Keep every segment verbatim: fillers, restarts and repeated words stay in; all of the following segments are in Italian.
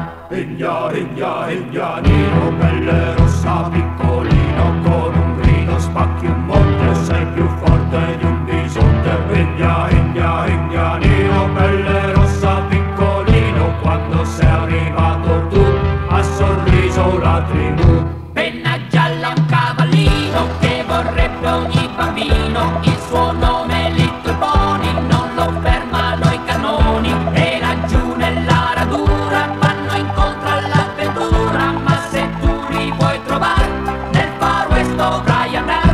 India, India, indianino, pelle rossa, piccolino, con un grido spacchi un monte, sei più forte di un bisonte. India, India, indianino, pelle rossa, piccolino, quando sei arrivato tu, ha sorriso la tribù. Penna gialla, un cavallino, che vorrebbe ogni bambino, il suo nome è Little Pony, non lo fermano i cannoni, e laggiù nella radura vanno incontro all'avventura, ma se tu li vuoi trovare, nel Far West dovrai andare.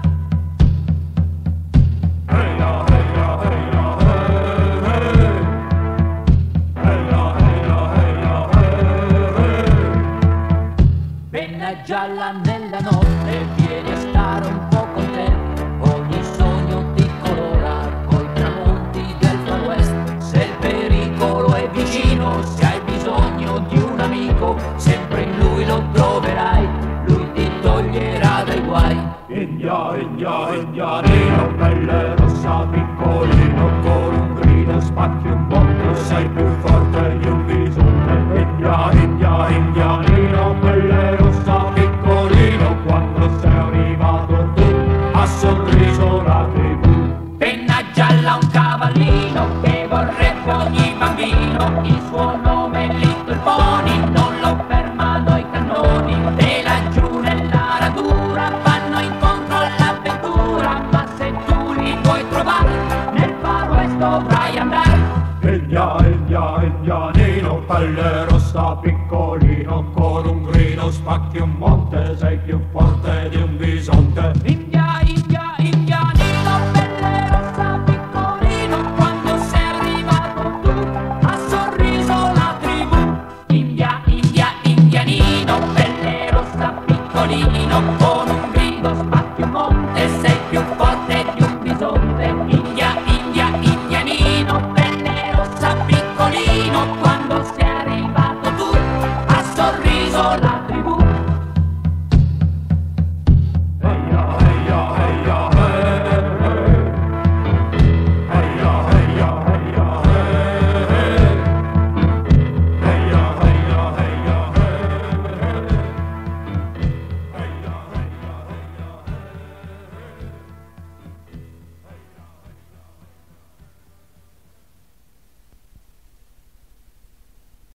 Eia, eia, eia, eh, eh. Eia, eia, eia, eh, eh. Penna gialla nella notte, vieni a stare un po' con te, ogni sogno ti colora coi tramonti del Far West. Se il pericolo è vicino, se hai bisogno di un amico, sempre in lui lo troverai, lui ti toglierà dai guai. India, India, indianino, pelle rossa, piccolino, con un grido spacchi un monte, sei più forte di un bisonte. India, India, indianino, pelle rossa, piccolino, quando sei arrivato tu, ha sorriso la tribù. Penna gialla, un cavallino, che vorrebbe ogni bambino, il suo nome è Little Pony, non lo fermano i cannoni, e laggiù nella radura vanno incontro all'avventura, ma se tu li vuoi trovare, nel Far West dovrai andare. India, India, indianino, pelle rossa, piccolino, con un grido spacchi un monte, sei più forte di un bisonte.